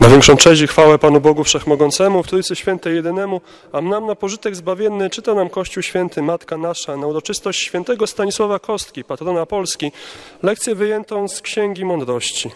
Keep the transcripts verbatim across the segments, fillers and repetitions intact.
Na większą cześć i chwałę Panu Bogu Wszechmogącemu, w Trójcy Świętej Jedynemu, a nam na pożytek zbawienny czyta nam Kościół Święty, Matka Nasza, na uroczystość świętego Stanisława Kostki, patrona Polski, lekcję wyjętą z Księgi Mądrości.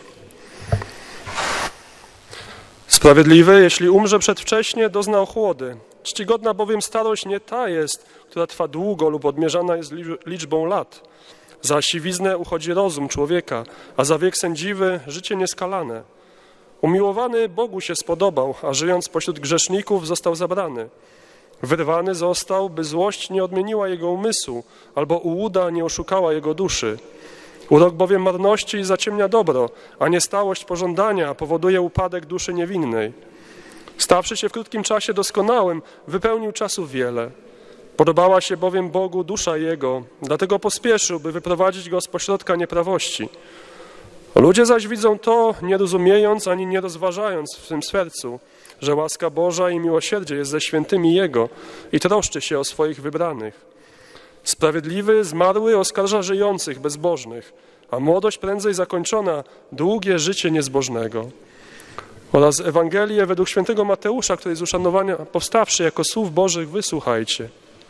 Sprawiedliwy, jeśli umrze przedwcześnie, dozna ochłody. Czcigodna bowiem starość nie ta jest, która trwa długo lub odmierzana jest liczbą lat. Za siwiznę uchodzi rozum człowieka, a za wiek sędziwy życie nieskalane. Umiłowany Bogu się spodobał, a żyjąc pośród grzeszników został zabrany. Wyrwany został, by złość nie odmieniła jego umysłu, albo ułuda nie oszukała jego duszy. Urok bowiem marności zaciemnia dobro, a niestałość pożądania powoduje upadek duszy niewinnej. Stawszy się w krótkim czasie doskonałym, wypełnił czasów wiele. Podobała się bowiem Bogu dusza jego, dlatego pospieszył, by wyprowadzić go z pośrodka nieprawości. Ludzie zaś widzą to, nie rozumiejąc ani nie rozważając w swym sercu, że łaska Boża i miłosierdzie jest ze świętymi Jego i troszczy się o swoich wybranych. Sprawiedliwy, zmarły oskarża żyjących, bezbożnych, a młodość prędzej zakończona, długie życie niezbożnego. Oraz Ewangelię według świętego Mateusza, który z uszanowania powstawszy jako słów Bożych, wysłuchajcie.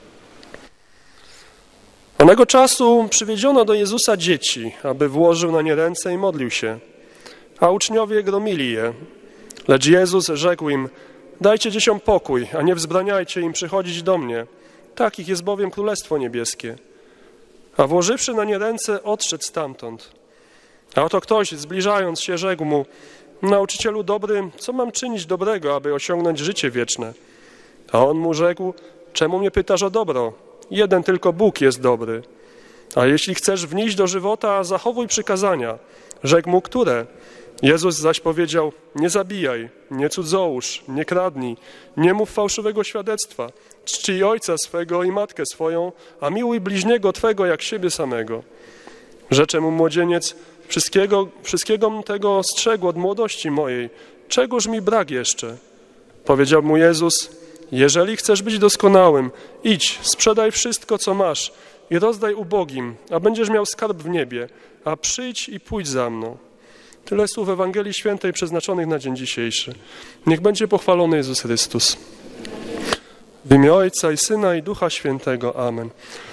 Onego czasu przywiedziono do Jezusa dzieci, aby włożył na nie ręce i modlił się, a uczniowie gromili je. Lecz Jezus rzekł im, dajcie dzieciom pokój, a nie wzbraniajcie im przychodzić do mnie. Takich jest bowiem Królestwo Niebieskie. A włożywszy na nie ręce, odszedł stamtąd. A oto ktoś, zbliżając się, rzekł mu, nauczycielu dobry, co mam czynić dobrego, aby osiągnąć życie wieczne? A on mu rzekł, czemu mnie pytasz o dobro? Jeden tylko Bóg jest dobry. A jeśli chcesz wnieść do żywota, zachowuj przykazania. Rzekł mu, które? Jezus zaś powiedział, nie zabijaj, nie cudzołóż, nie kradnij, nie mów fałszywego świadectwa, czcij ojca swego i matkę swoją, a miłuj bliźniego twego jak siebie samego. Rzecze mu młodzieniec, wszystkiego, wszystkiego tego strzegł od młodości mojej, czegoż mi brak jeszcze? Powiedział mu Jezus, jeżeli chcesz być doskonałym, idź, sprzedaj wszystko, co masz i rozdaj ubogim, a będziesz miał skarb w niebie, a przyjdź i pójdź za mną. Tyle słów Ewangelii Świętej przeznaczonych na dzień dzisiejszy. Niech będzie pochwalony Jezus Chrystus. W imię Ojca i Syna i Ducha Świętego. Amen.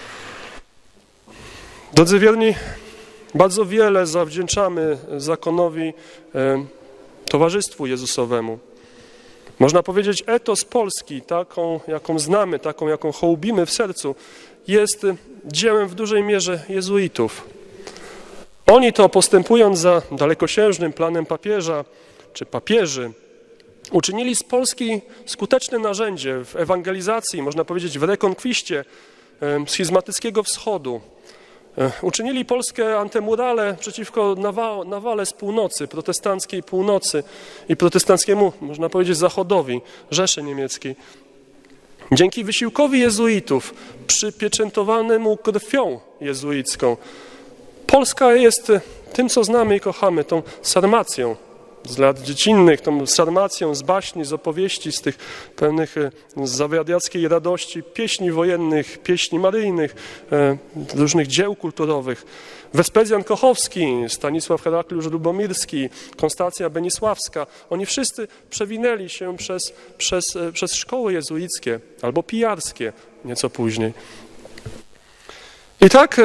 Drodzy wierni, bardzo wiele zawdzięczamy zakonowi e, Towarzystwu Jezusowemu. Można powiedzieć, etos Polski, taką jaką znamy, taką jaką hołbimy w sercu, jest dziełem w dużej mierze jezuitów. Oni to, postępując za dalekosiężnym planem papieża czy papieży, uczynili z Polski skuteczne narzędzie w ewangelizacji, można powiedzieć w rekonkwiście schizmatyckiego wschodu. Uczynili Polskę antemurale przeciwko nawale z północy, protestanckiej północy i protestanckiemu, można powiedzieć, zachodowi, Rzeszy Niemieckiej. Dzięki wysiłkowi jezuitów, przypieczętowanemu krwią jezuicką, Polska jest tym, co znamy i kochamy, tą sarmacją z lat dziecinnych, tą sarmacją z baśni, z opowieści, z tych pewnych zawiadiackiej radości, pieśni wojennych, pieśni maryjnych, różnych dzieł kulturowych. Wespezjan Kochowski, Stanisław Herakliusz Lubomirski, Konstancja Benisławska, oni wszyscy przewinęli się przez, przez, przez szkoły jezuickie albo pijarskie nieco później. I tak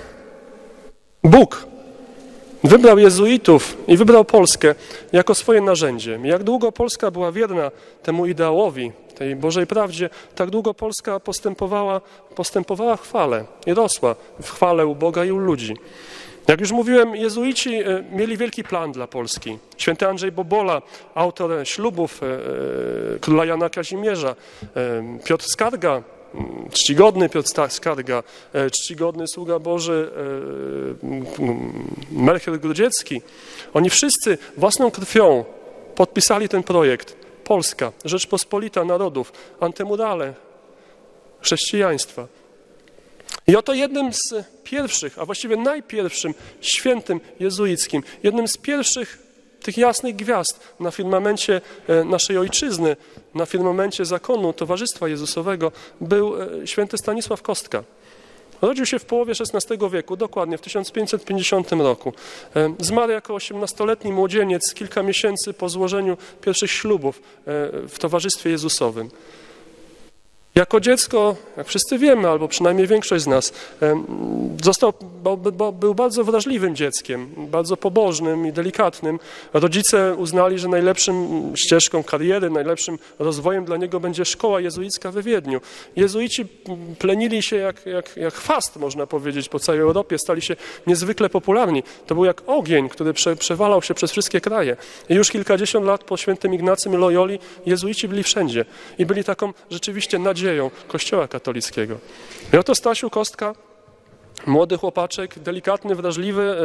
Bóg wybrał jezuitów i wybrał Polskę jako swoje narzędzie. Jak długo Polska była wierna temu ideałowi, tej Bożej prawdzie, tak długo Polska postępowała, postępowała w chwale i rosła w chwale u Boga i u ludzi. Jak już mówiłem, jezuici mieli wielki plan dla Polski. Święty Andrzej Bobola, autor ślubów króla Jana Kazimierza, Piotr Skarga, czcigodny Piotr Skarga, czcigodny sługa Boży Melchior Grudziecki. Oni wszyscy własną krwią podpisali ten projekt. Polska, Rzeczpospolita Narodów, antemurale chrześcijaństwa. I oto jednym z pierwszych, a właściwie najpierwszym świętym jezuickim, jednym z pierwszych tych jasnych gwiazd na firmamencie naszej ojczyzny, na firmamencie zakonu Towarzystwa Jezusowego był święty Stanisław Kostka. Rodził się w połowie szesnastego wieku, dokładnie w tysiąc pięćset pięćdziesiątym roku. Zmarł jako osiemnastoletni młodzieniec kilka miesięcy po złożeniu pierwszych ślubów w towarzystwie Jezusowym. Jako dziecko, jak wszyscy wiemy, albo przynajmniej większość z nas, został, bo, bo był bardzo wrażliwym dzieckiem, bardzo pobożnym i delikatnym. Rodzice uznali, że najlepszym ścieżką kariery, najlepszym rozwojem dla niego będzie szkoła jezuicka we Wiedniu. Jezuici plenili się jak, jak, jak chwast, można powiedzieć, po całej Europie, stali się niezwykle popularni. To był jak ogień, który prze, przewalał się przez wszystkie kraje. I już kilkadziesiąt lat po świętym Ignacym Loyoli jezuici byli wszędzie i byli taką rzeczywiście nadzieją Kościoła katolickiego. I oto Stasiu Kostka, młody chłopaczek, delikatny, wrażliwy,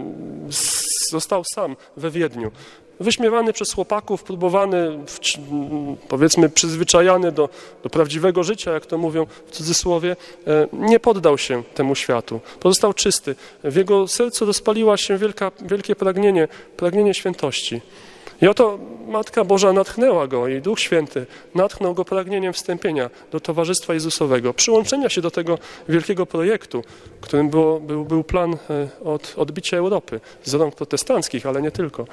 został sam we Wiedniu. Wyśmiewany przez chłopaków, próbowany, powiedzmy przyzwyczajany do, do prawdziwego życia, jak to mówią w cudzysłowie, nie poddał się temu światu. Pozostał czysty. W jego sercu rozpaliła się wielka, wielkie pragnienie, pragnienie świętości. I oto Matka Boża natchnęła go i Duch Święty natchnął go pragnieniem wstąpienia do Towarzystwa Jezusowego, przyłączenia się do tego wielkiego projektu, którym było, był, był plan od odbicia Europy z rąk protestanckich, ale nie tylko.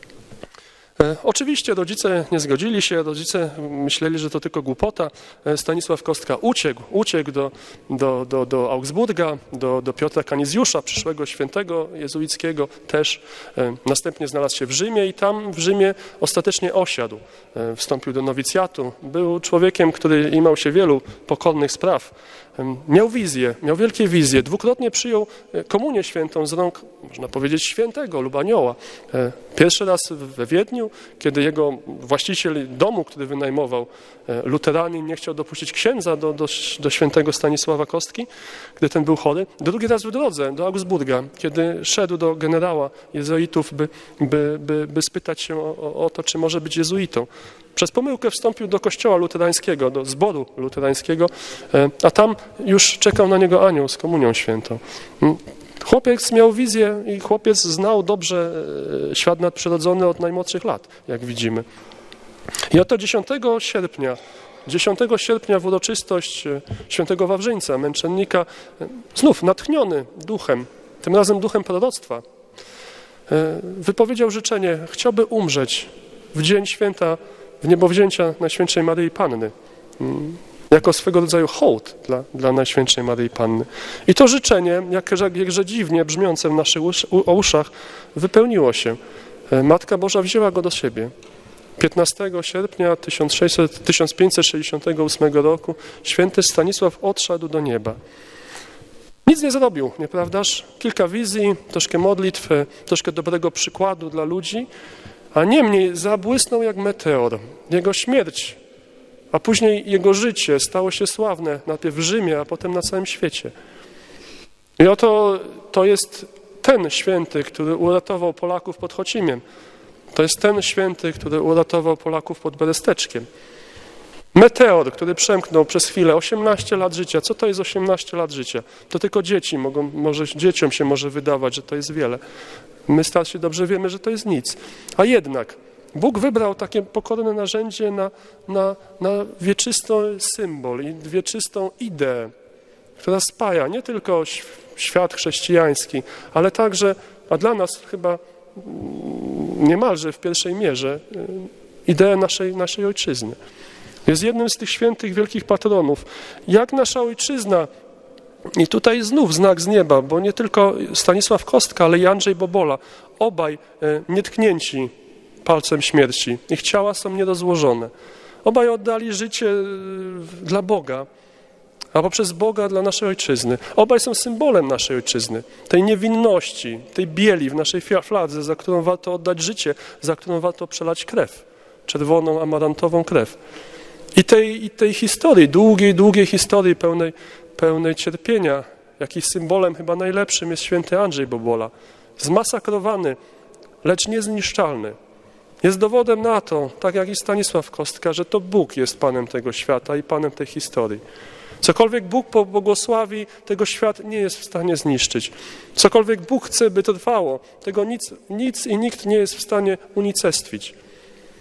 Oczywiście rodzice nie zgodzili się, rodzice myśleli, że to tylko głupota. Stanisław Kostka uciekł, uciekł do, do, do, do Augsburga, do, do Piotra Kanizjusza, przyszłego świętego jezuickiego też. Następnie znalazł się w Rzymie i tam w Rzymie ostatecznie osiadł. Wstąpił do nowicjatu. Był człowiekiem, który imał się wielu pokornych spraw. Miał wizję, miał wielkie wizje. Dwukrotnie przyjął komunię świętą z rąk, można powiedzieć, świętego lub anioła. Pierwszy raz we Wiedniu, kiedy jego właściciel domu, który wynajmował, luteranin, nie chciał dopuścić księdza do, do, do świętego Stanisława Kostki, gdy ten był chory. Drugi raz w drodze do Augsburga, kiedy szedł do generała jezuitów, by, by, by, by spytać się o, o to, czy może być jezuitą. Przez pomyłkę wstąpił do kościoła luterańskiego, do zboru luterańskiego, a tam już czekał na niego anioł z komunią świętą. Chłopiec miał wizję i chłopiec znał dobrze świat nadprzyrodzony od najmłodszych lat, jak widzimy. I oto dziesiątego sierpnia, dziesiątego sierpnia w uroczystość świętego Wawrzyńca, męczennika, znów natchniony duchem, tym razem duchem proroctwa, wypowiedział życzenie, chciałby umrzeć w dzień święta w niebowzięcia Najświętszej Maryi Panny, jako swego rodzaju hołd dla, dla Najświętszej Maryi Panny. I to życzenie, jakże dziwnie brzmiące w naszych uszach, wypełniło się. Matka Boża wzięła go do siebie. piętnastego sierpnia tysiąc pięćset sześćdziesiątego ósmego roku święty Stanisław odszedł do nieba. Nic nie zrobił, nieprawdaż? Kilka wizji, troszkę modlitw, troszkę dobrego przykładu dla ludzi, a niemniej zabłysnął jak meteor. Jego śmierć, a później jego życie stało się sławne najpierw w Rzymie, a potem na całym świecie. I oto to jest ten święty, który uratował Polaków pod Chocimiem. To jest ten święty, który uratował Polaków pod Beresteczkiem. Meteor, który przemknął przez chwilę osiemnaście lat życia. Co to jest osiemnaście lat życia? To tylko dzieci mogą, może dzieciom się może wydawać, że to jest wiele. My starsi dobrze wiemy, że to jest nic. A jednak Bóg wybrał takie pokorne narzędzie na, na, na wieczysty symbol i wieczystą ideę, która spaja nie tylko świat chrześcijański, ale także, a dla nas chyba niemalże w pierwszej mierze, ideę naszej, naszej ojczyzny. Jest jednym z tych świętych, wielkich patronów. Jak nasza ojczyzna, i tutaj znów znak z nieba, bo nie tylko Stanisław Kostka, ale i Andrzej Bobola, obaj nietknięci palcem śmierci. Ich ciała są nierozłożone. Obaj oddali życie dla Boga, a poprzez Boga dla naszej ojczyzny. Obaj są symbolem naszej ojczyzny, tej niewinności, tej bieli w naszej fladze, za którą warto oddać życie, za którą warto przelać krew, czerwoną, amarantową krew. I tej, i tej historii, długiej, długiej historii pełnej, pełnej cierpienia, jakich symbolem chyba najlepszym jest święty Andrzej Bobola, zmasakrowany, lecz niezniszczalny. Jest dowodem na to, tak jak i Stanisław Kostka, że to Bóg jest Panem tego świata i Panem tej historii. Cokolwiek Bóg pobłogosławi, tego świat nie jest w stanie zniszczyć. Cokolwiek Bóg chce, by to trwało, tego nic, nic i nikt nie jest w stanie unicestwić.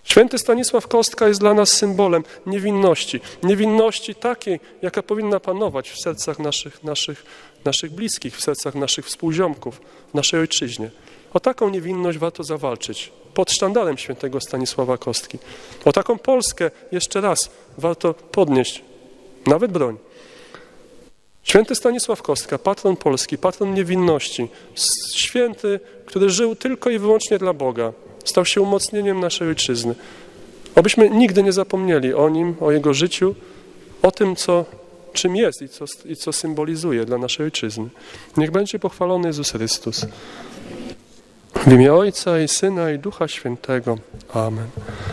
Święty Stanisław Kostka jest dla nas symbolem niewinności. Niewinności takiej, jaka powinna panować w sercach naszych, naszych, naszych bliskich, w sercach naszych współziomków, w naszej ojczyźnie. O taką niewinność warto zawalczyć pod sztandarem świętego Stanisława Kostki. O taką Polskę jeszcze raz warto podnieść, nawet broń. Święty Stanisław Kostka, patron Polski, patron niewinności, święty, który żył tylko i wyłącznie dla Boga, stał się umocnieniem naszej ojczyzny. Obyśmy nigdy nie zapomnieli o nim, o jego życiu, o tym, co, czym jest i co, i co symbolizuje dla naszej ojczyzny. Niech będzie pochwalony Jezus Chrystus. W imię Ojca i Syna i Ducha Świętego. Amen.